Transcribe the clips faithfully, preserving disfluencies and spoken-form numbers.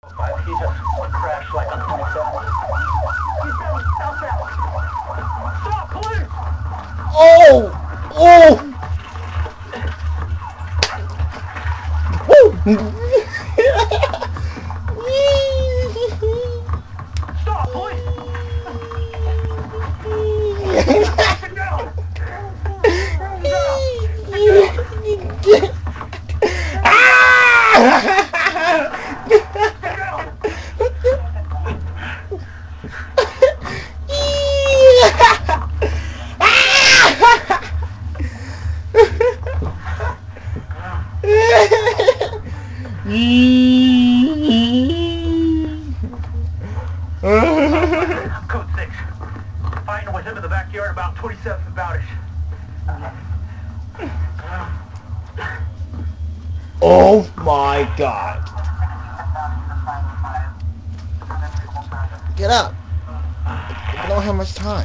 He just crashed like on twenty-seven. He's down southbound. Stop, police! Oh! Oh! Woo! Stop, police! Get down! Get down! Code six. Fighting was into the backyard about twenty-seventh and Bowdish. Oh my God. Get up. I don't have much time.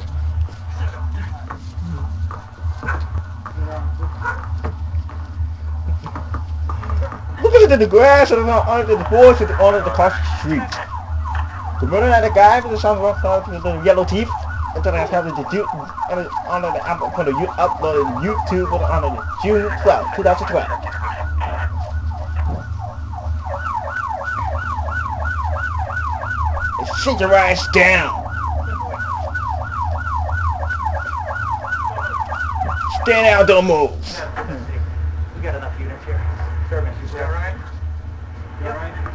Look at the grass and under the boards and on the across the street. The running at the guy with the sun with the yellow teeth. And then I have to do on the I'm going to upload it YouTube on the June twelfth, twenty twelve. Sit your ass down. Stand out, don't move. We got enough units here. Service, is that right? You alright?